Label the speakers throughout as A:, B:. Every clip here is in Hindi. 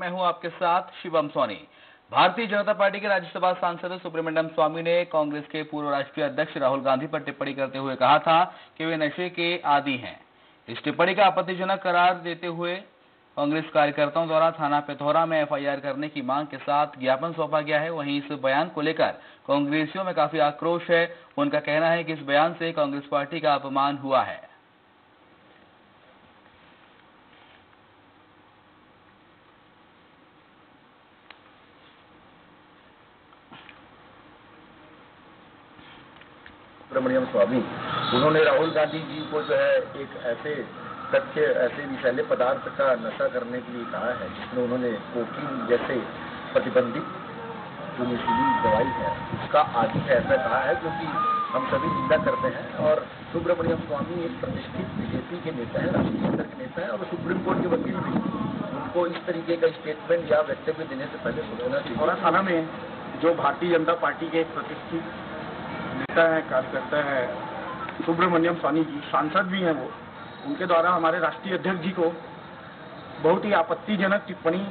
A: मैं हूं आपके साथ शिवम सोनी। भारतीय जनता पार्टी के राज्यसभा सांसद सुब्रमण्यम स्वामी ने कांग्रेस के पूर्व राष्ट्रीय अध्यक्ष राहुल गांधी पर टिप्पणी करते हुए कहा था कि वे नशे के आदी हैं। इस टिप्पणी का आपत्तिजनक करार देते हुए कांग्रेस कार्यकर्ताओं द्वारा थाना पिथौरा में एफआईआर करने की मांग के साथ ज्ञापन सौंपा गया है। वहीं इस बयान को लेकर कांग्रेसियों में काफी आक्रोश है। उनका कहना है कि इस बयान से कांग्रेस पार्टी का अपमान हुआ है।
B: सुब्रमण्यम स्वामी उन्होंने राहुल गांधी जी को जो है एक ऐसे विषैले पदार्थ का नशा करने के लिए कहा है जिसमें उन्होंने कोकीन जैसे प्रतिबंधित जो नशीली दवाई है उसका आदि है ऐसा कहा है, जो कि हम सभी निंदा करते हैं। और सुब्रमण्यम स्वामी एक प्रतिष्ठित बीजेपी के नेता है, राष्ट्रीय स्तर के नेता है और सुप्रीम कोर्ट के वकील भी। उनको इस तरीके का स्टेटमेंट या वक्तव्य देने से पहले सोचना चाहिए।
C: और थाना में जो भारतीय जनता पार्टी के एक प्रतिष्ठित नेता है, कार्यकर्ता है सुब्रमण्यम स्वामी जी, सांसद भी हैं वो, उनके द्वारा हमारे राष्ट्रीय अध्यक्ष जी को बहुत ही आपत्तिजनक टिप्पणी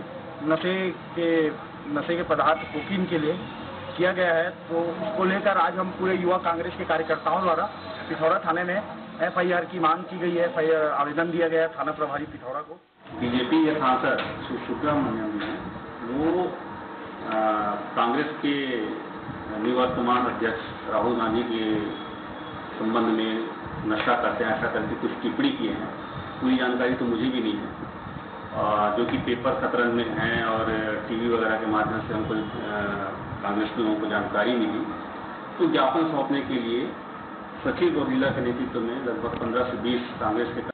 C: नशे के पदार्थ कोकीन के लिए किया गया है। तो उसको लेकर आज हम पूरे युवा कांग्रेस के कार्यकर्ताओं द्वारा पिथौरा थाने में एफआईआर की मांग की गई है। एफआईआर आवेदन दिया गया है थाना प्रभारी पिथौरा को।
D: बीजेपी के सांसद सुब्रमण्यम जी वो कांग्रेस के निवर्तमान अध्यक्ष राहुल गांधी के संबंध में नशा करते हैं ऐसा करके कुछ टिप्पणी किए हैं। पूरी जानकारी तो मुझे भी नहीं है, जो कि पेपर खतरन में हैं और टीवी वगैरह के माध्यम से हमको कांग्रेस के लोगों को जानकारी मिली। तो ज्ञापन सौंपने के लिए सचिव गौरीला के नेतृत्व में लगभग 15 से 20 कांग्रेस के